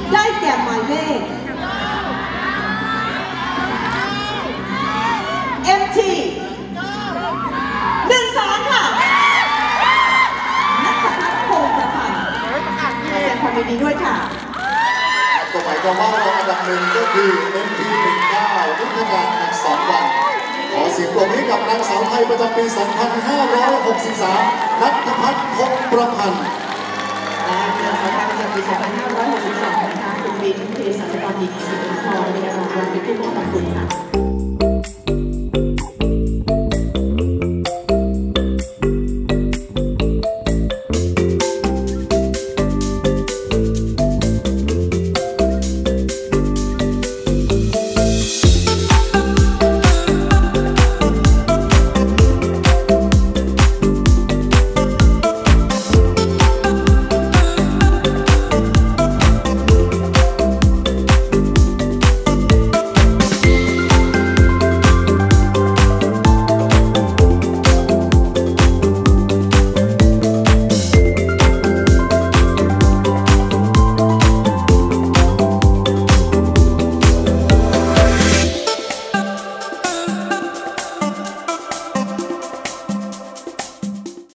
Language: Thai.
ได้แก่หมายเลข MT 13 ค่ะนัทพัฒน์พงษ์ประพันธ์ขอแสดงความยินดีด้วยค่ะก็หมายความว่ารองอันดับหนึ่งก็คือ MT 19 นิทยานอักษรวันขอเสียงปรบมือให้กับนางสาวไทยประจำปี 2563 นัทพัฒน์พงษ์ประพันธ์และนางสาวไทยประจำปี 2562 นะคะคุณวินเภสัชกรหญิงศรีทองในรางวัลเป็นผู้มอบรางวัล